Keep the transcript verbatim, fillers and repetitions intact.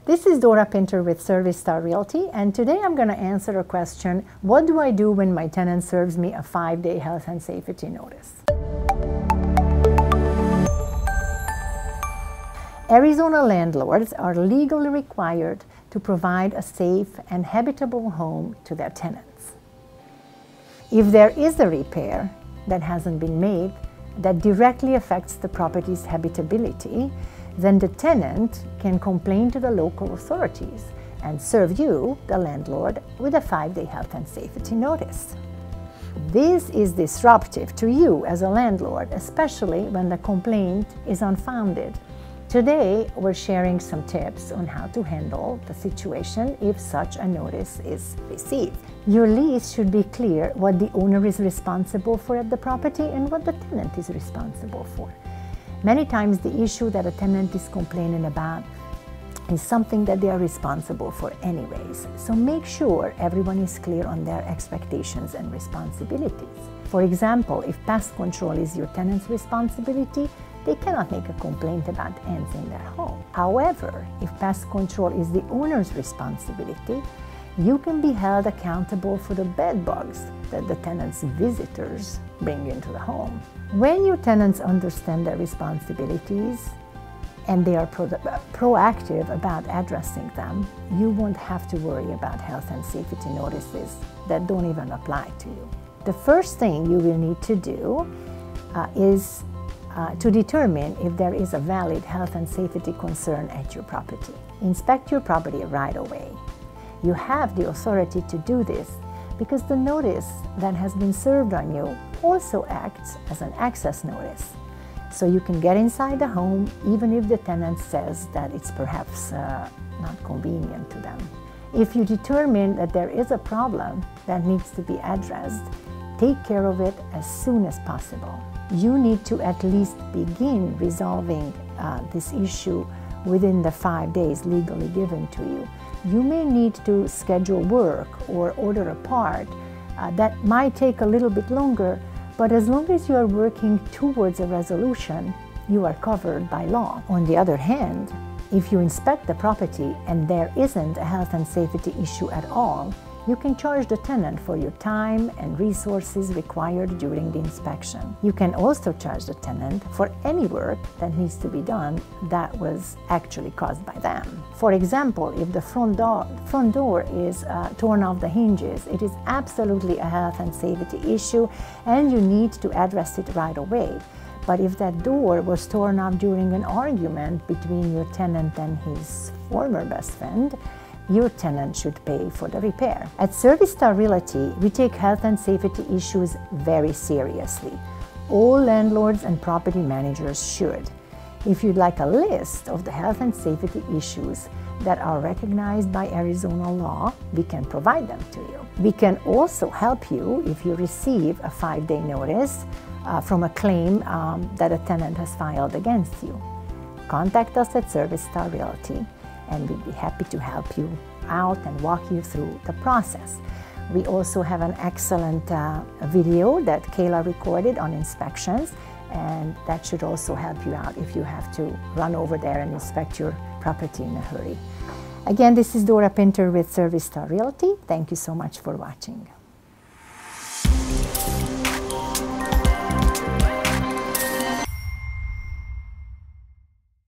This is Dora Pinter with Service Star Realty, and today I'm going to answer a question: what do I do when my tenant serves me a five-day health and safety notice? Arizona landlords are legally required to provide a safe and habitable home to their tenants. If there is a repair that hasn't been made that directly affects the property's habitability, then the tenant can complain to the local authorities and serve you, the landlord, with a five-day health and safety notice. This is disruptive to you as a landlord, especially when the complaint is unfounded. Today, we're sharing some tips on how to handle the situation if such a notice is received. Your lease should be clear what the owner is responsible for at the property and what the tenant is responsible for. Many times the issue that a tenant is complaining about is something that they are responsible for anyways. So make sure everyone is clear on their expectations and responsibilities. For example, if pest control is your tenant's responsibility, they cannot make a complaint about ants in their home. However, if pest control is the owner's responsibility, you can be held accountable for the bed bugs that the tenant's visitors bring into the home. When your tenants understand their responsibilities and they are pro proactive about addressing them, you won't have to worry about health and safety notices that don't even apply to you. The first thing you will need to do uh, is uh, to determine if there is a valid health and safety concern at your property. Inspect your property right away. You have the authority to do this because the notice that has been served on you also acts as an access notice. So you can get inside the home even if the tenant says that it's perhaps uh, not convenient to them. If you determine that there is a problem that needs to be addressed, take care of it as soon as possible. You need to at least begin resolving uh, this issue within the five days legally given to you. You may need to schedule work or order a part uh, that might take a little bit longer, but as long as you are working towards a resolution, you are covered by law. On the other hand, if you inspect the property and there isn't a health and safety issue at all, you can charge the tenant for your time and resources required during the inspection. You can also charge the tenant for any work that needs to be done that was actually caused by them. For example, if the front door, front door is uh, torn off the hinges, it is absolutely a health and safety issue and you need to address it right away. But if that door was torn off during an argument between your tenant and his former best friend, your tenant should pay for the repair. At Service Star Realty, we take health and safety issues very seriously. All landlords and property managers should. If you'd like a list of the health and safety issues that are recognized by Arizona law, we can provide them to you. We can also help you if you receive a five-day notice uh, from a claim um, that a tenant has filed against you. Contact us at Service Star Realty, and we'd be happy to help you out and walk you through the process. We also have an excellent uh, video that Kayla recorded on inspections, and that should also help you out if you have to run over there and inspect your property in a hurry. Again, this is Dora Pinter with Service Star Realty. Thank you so much for watching.